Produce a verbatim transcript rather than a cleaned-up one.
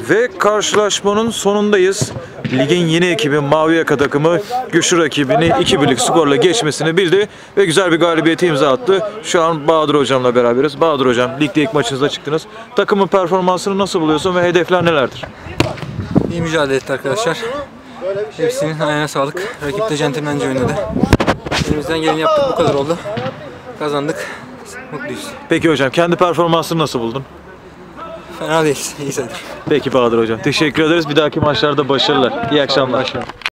Ve karşılaşmanın sonundayız. Ligin yeni ekibi Mavi Yaka takımı güçlü rakibini iki birlik skorla geçmesini bildi ve güzel bir galibiyete imza attı. Şu an Bahadır Hocam'la beraberiz. Bahadır Hocam, ligde ilk maçınıza çıktınız. Takımın performansını nasıl buluyorsun ve hedefler nelerdir? İyi mücadele etti arkadaşlar. Hepsinin ayağına sağlık. Rakip de centilmence oynadı. Elimizden geleni yaptık, bu kadar oldu. Kazandık. Mutluyuz. Peki hocam, kendi performansını nasıl buldun? Fena değiliz. İyi sayılır. Peki Bahadır Hocam, teşekkür ederiz. Bir dahaki maçlarda başarılar. İyi akşamlar.